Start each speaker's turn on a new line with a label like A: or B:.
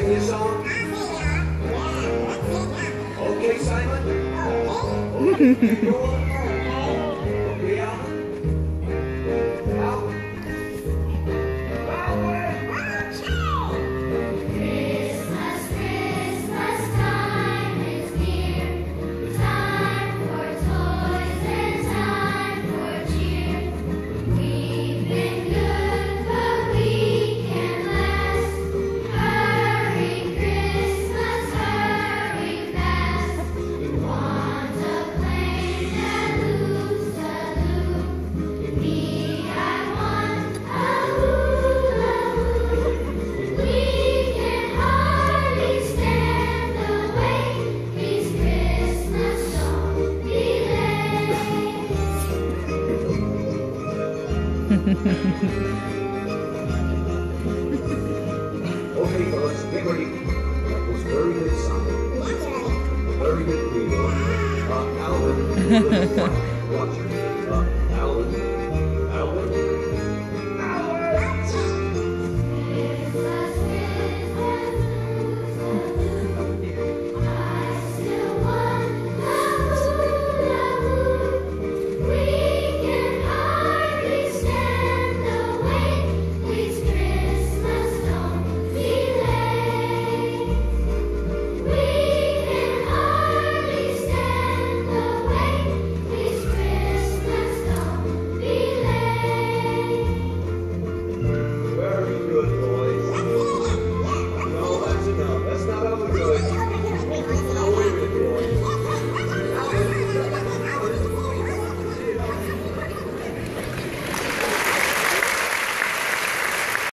A: sing your song? Okay, Simon? Okay, okay, Alvin? Alvin? Okay, fellas, get ready. That was very good sound. Very good reading. Alvin,